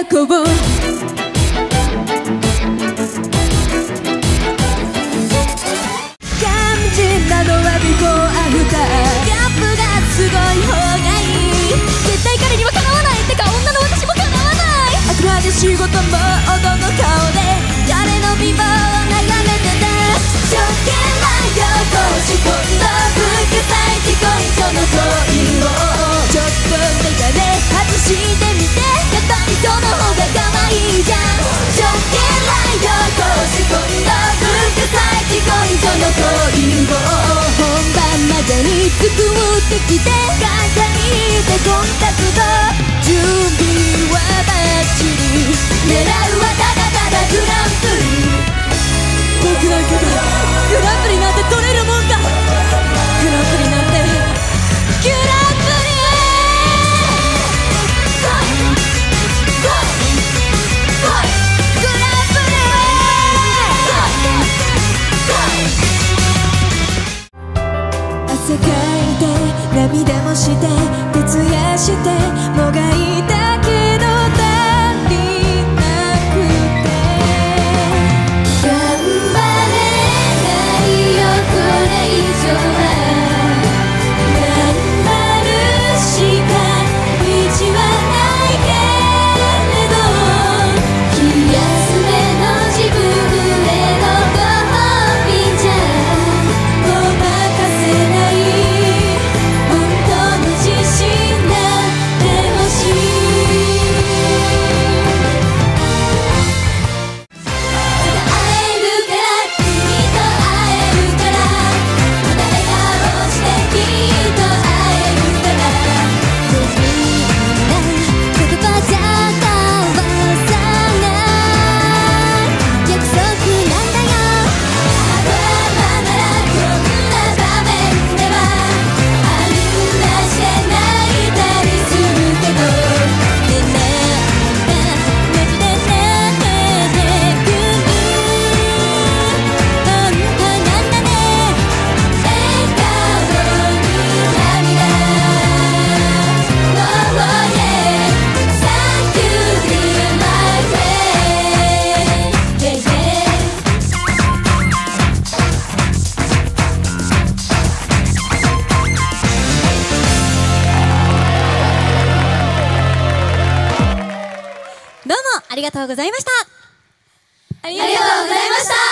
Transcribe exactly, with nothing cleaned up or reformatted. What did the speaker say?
こう。肝心なのはビフォーアフター。ギャップがすごい方がいい。絶対彼にはかなわない。てか女の私もかなわない。あくまで仕事モードの顔で彼の美貌を眺めてた。ちょけないよ腰今度副菜地恋との恋をちょっとメガネ外してみて。やっぱりその方が可愛いじゃん。ちょけないよ腰今度副菜地恋との恋を本番までに作ってきて。簡単に言ってコンタクト準備はバッチリ。狙うはただただグランプリ。僕なんかがグランプリなんて取れるもんか。グランプリなんてグランプリグランプリ汗かいて涙もして徹夜してもがいたけど足りなくて。頑張れないよこれ以上は。頑張るしか道はないけれど気休めの自分へのご褒美じゃごまかせない。本当の自信なんて欲しい。会えるから君と会えるからまた笑顔してきっと会えるから。不気味な言葉じゃ交わさない約束なんだよ。あのままならこんな場面ではあるなしで泣いたりするけど。でなんかマジでなんででくる本当なんだね。笑顔に涙 Oh yeah Thank you dear my friend Yeah yeah。どうもありがとうございました。ありがとうございました。